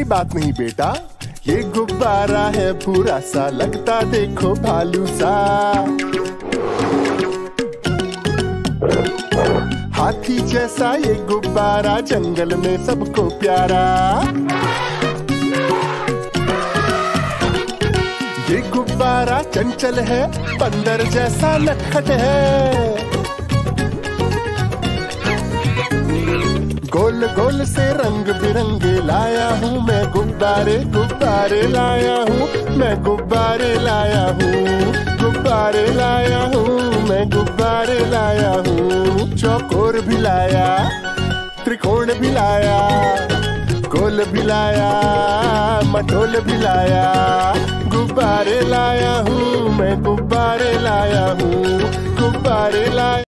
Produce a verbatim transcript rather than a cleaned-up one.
बात नहीं बेटा, ये गुब्बारा है पूरा सा, लगता देखो भालू सा। हाथी जैसा ये गुब्बारा, जंगल में सबको प्यारा। ये गुब्बारा चंचल है, बंदर जैसा नटखट है। गोल गोल से रंग बिरंगे लाया हूँ मैं गुब्बारे, गुब्बारे लाया हूँ मैं, गुब्बारे लाया हूँ, गुब्बारे लाया हूँ मैं, गुब्बारे लाया हूँ। चौकोर भी लाया, त्रिकोण भी लाया, गोल भी लाया, मटोल भी लाया। गुब्बारे लाया हूँ मैं, गुब्बारे लाया हूँ, गुब्बारे लाया।